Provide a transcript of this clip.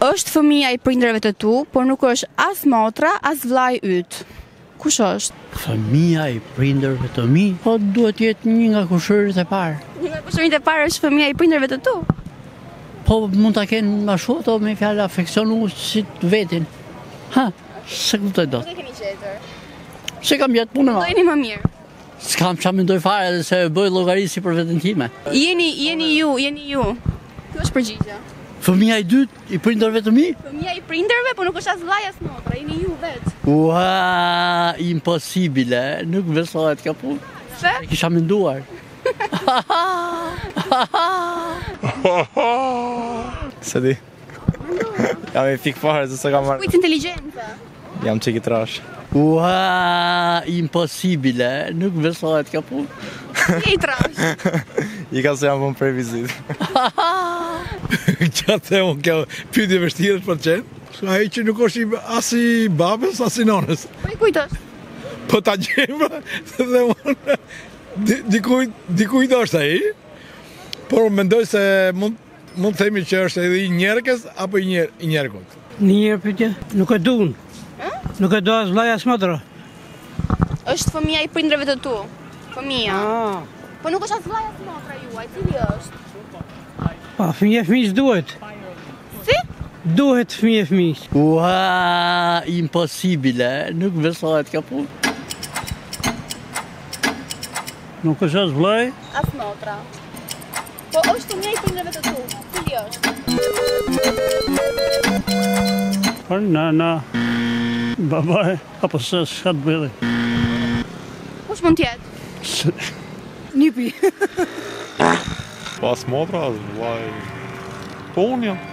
Është fëmia i prindërve të tu, por nuk është as motra, as vllai yt. Kush është? Fëmia i prindërve të mi, po duhet jetë një nga kushërit e parë. Një nga kushërit e parë është fëmia i prindërve të tu? Po mund ta kenë më shumë ato me fjalë afeksionu si vetin. Ha, se kuptoj dot. Nuk e keni gjetur. Se kam gjetë punë ma. Dojeni më mirë. S'kam qa mendoj fare edhe se bëj llogarisë për veten time. Jeni ju. Kjo është përgjigje. Fëmia i dytë i prindërve të mi? Fëmia i prindërve, po nuk është as vllai as motra, jeni ju vetë. Ua, impossibile, nuk besohet kjo punë. Se? E kisha menduar. Se di. Jam e fik fare se s'e kam marrë. Kujt inteligjenca. Jam çiki trash. Ua, impossibile, nuk besohet kjo punë. Je i trash. I ka se jam vënë për vizitë. Qatë e unë kjo pyetje vështirë për qenë. Ai që nuk është as i babës, as i nonës. Po i kujt është? Po ta gjemë dhe unë dikujt është ai. Por mendoj se mund të themi që është edhe i njerëkës apo i njerëkut. Një pyetje, nuk e duan. Nuk e do as vllai as motra. Është fëmia i prindërve të tu. Fëmia. Ah, Po nuk është as vllai as motra juaj, cili është? pa fëmijë duhet. Si? Duhet fëmijë. Ua, impossibile, nuk besohet kjo punë. Nuk është as vllai. As motra. Po është fëmia i prindërve të tu. Cili është? Po nana. Babaj, apo se s'ka të bëjë. Kush mund të jetë? Nipi. Pas motra, as vllai. Po unë jam.